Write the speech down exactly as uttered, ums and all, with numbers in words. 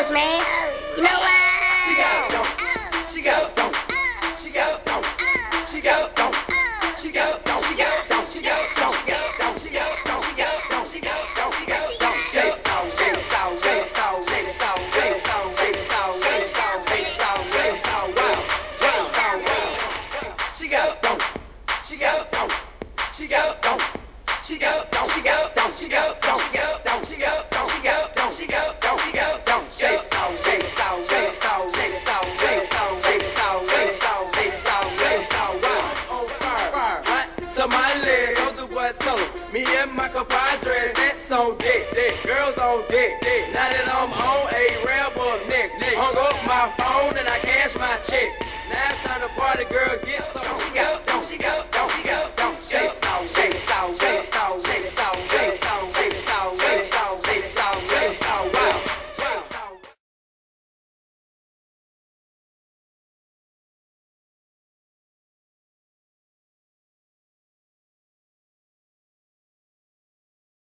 girls, man. You know what? She go, don't. She go, don't. She go, don't. She go, don't. She go, don't. She go, don't. She go, don't. She go, don't. She go, don't. She go, don't. She go, don't. She go, don't. Shake song, shake song, shake song, shake song, shake song, shake song, shake song, shake song, shake song, wow, shake song, wow. She go, don't. She go, don't. She go, don't. She go, don't. She go, don't. She go, don't. She go, don't. She go, don't. She go, don't. She go, don't. She go, don't. Shake song, shake song, shake song, shake song, shake song, shake song, shake song, shake song, shake song, wow. On fire, hot to my legs. Soldier boy told him, me and my compadres, that's on deck, deck. Girls on deck, deck. Now that I'm on a rev up next, next. Hung up my phone and I cash my check. Now it's time to party, girl, get some. Don't she go, don't she go, don't she go, don't. Shake song, shake song, shake song, shake song.